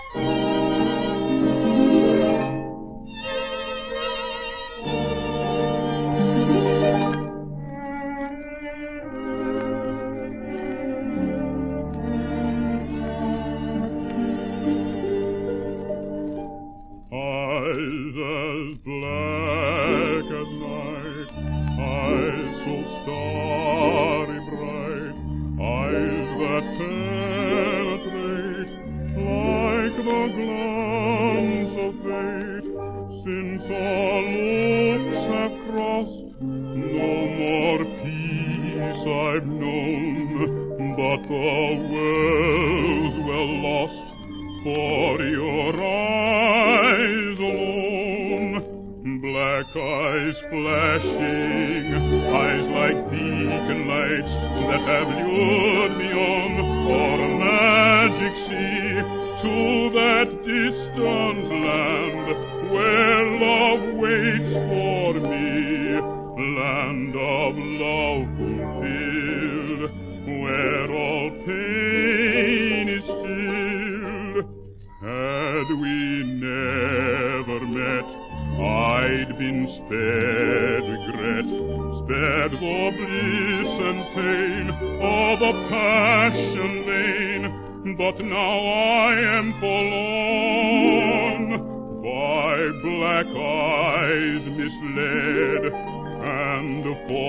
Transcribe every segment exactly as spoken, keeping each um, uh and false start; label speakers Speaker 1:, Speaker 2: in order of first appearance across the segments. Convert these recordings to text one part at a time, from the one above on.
Speaker 1: Eyes as black as night, eyes so starry bright, eyes that penetrate like the glance of fate. Since all looks have crossed, no more peace I've known, but the world's well lost for your eyes alone. Black eyes flashing, eyes like beacon lights that have lured me on o'er a magic sea to that distant land where love waits for me, land of love fulfilled, where all pain is stilled. Had we never met, I'd been spared regret, spared the bliss and pain of a passion vain. But now I am forlorn, by black eyes misled, and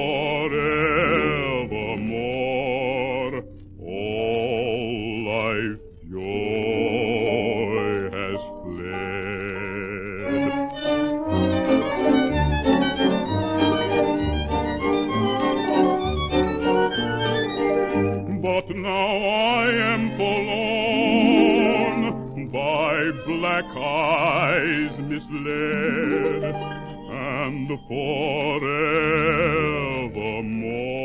Speaker 1: forevermore all life joy has fled. But now I am forlorn, by black eyes misled, and forevermore